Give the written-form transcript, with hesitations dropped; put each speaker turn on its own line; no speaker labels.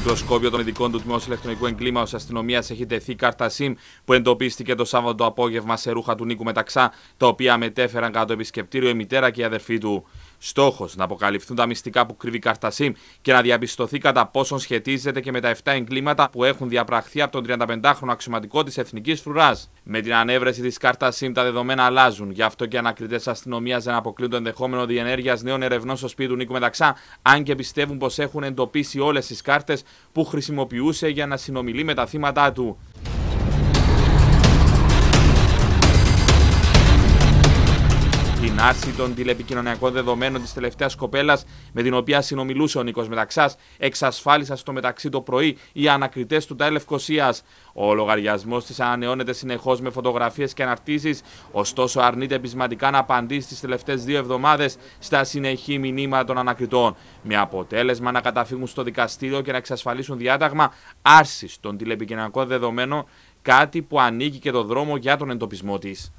μικροσκόπιο των ειδικών του Τμήματος Ηλεκτρονικού Εγκλήματος Αστυνομίας έχει τεθεί κάρτα SIM που εντοπίστηκε το Σάββατο το απόγευμα σε ρούχα του Νίκου Μεταξά, τα οποία μετέφεραν κατά το επισκεπτήριο η μητέρα και η αδερφή του. Στόχος να αποκαλυφθούν τα μυστικά που κρύβει η κάρτα SIM και να διαπιστωθεί κατά πόσον σχετίζεται και με τα 7 εγκλήματα που έχουν διαπραχθεί από τον 35χρονο αξιωματικό της Εθνικής Φρουράς. Με την ανέβρεση της κάρτας SIM τα δεδομένα αλλάζουν, γι' αυτό και οι ανακριτές αστυνομίας δεν αποκλείουν το ενδεχόμενο διενέργειας νέων ερευνών στο σπίτι του Νίκου Μεταξά, αν και πιστεύουν πως έχουν εντοπίσει όλες τις κάρτες που χρησιμοποιούσε για να συνομιλεί με τα θύματα του. Την άρση των τηλεπικοινωνιακών δεδομένων της τελευταίας κοπέλας με την οποία συνομιλούσε ο Νίκος Μεταξάς εξασφάλισαν στο μεταξύ το πρωί οι ανακριτές του ΤΑΕ Λευκωσίας. Ο λογαριασμός της ανανεώνεται συνεχώς με φωτογραφίες και αναρτήσεις, ωστόσο αρνείται επισηματικά να απαντήσει τις τελευταίες 2 εβδομάδες στα συνεχή μηνύματα των ανακριτών, με αποτέλεσμα να καταφύγουν στο δικαστήριο και να εξασφαλίσουν διάταγμα άρσης των τηλεπικοινωνιακών δεδομένων, κάτι που ανοίγει και το δρόμο για τον εντοπισμό της.